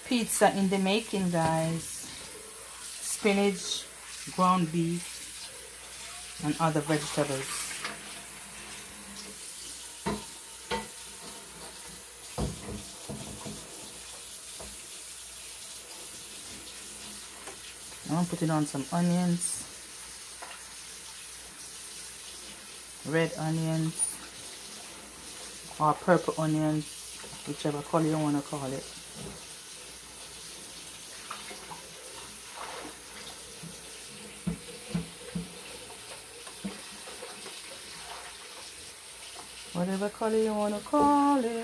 Pizza in the making, guys. Spinach, ground beef, and other vegetables. I'm putting on some onions, red onions, or purple onions, whichever color you want to call it. Whatever color you want to call it.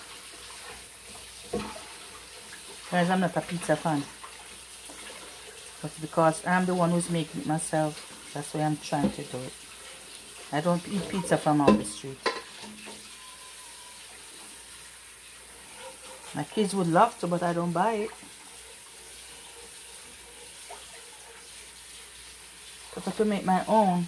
Guys, I'm not a pizza fan. But because I'm the one who's making it myself, that's why I'm trying to do it. I don't eat pizza from off the street. My kids would love to, but I don't buy it. But I have to make my own.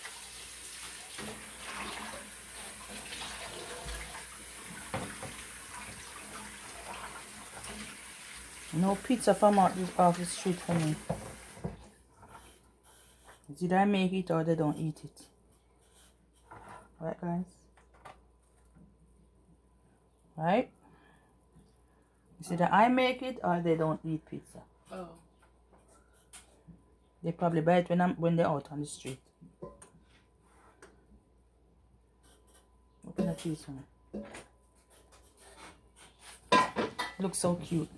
No pizza from off the street for me. It's either I make it or they don't eat it. Right, guys? Right? It's either I make it or they don't eat pizza. Oh. They probably buy it when they're out on the street. Open the cheese for me. Looks so cute.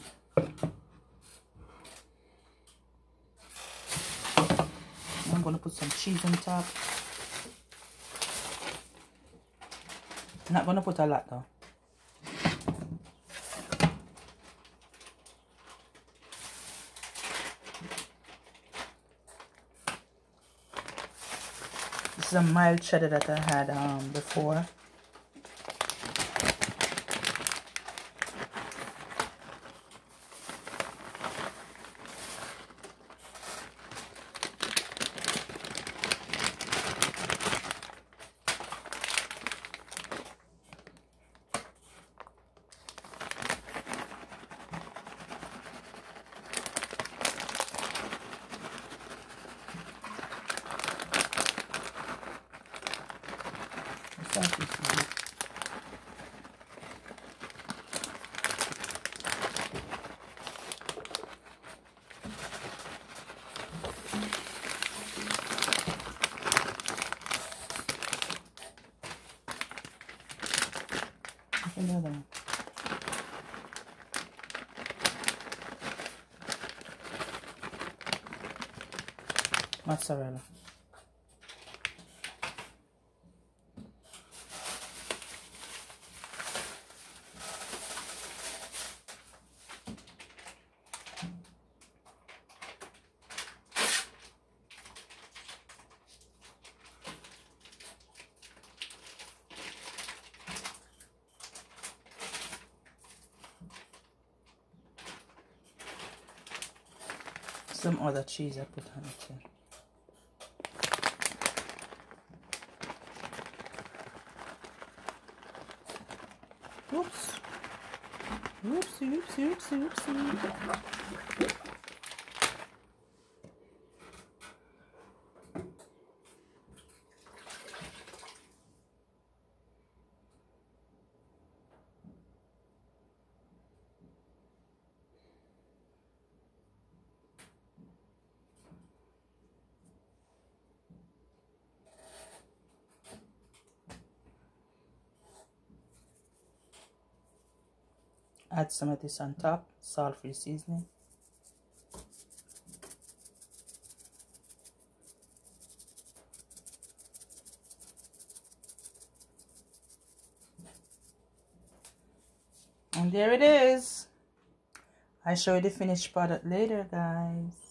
I'm going to put some cheese on top. I'm not going to put a lot though. This is a mild cheddar that I had before. Another one. Mozzarella. Some other cheese I put on it too. Oops. Oopsie, oopsie, oopsie, oopsie. Add some of this on top, salt-free seasoning. And there it is. I'll show you the finished product later, guys.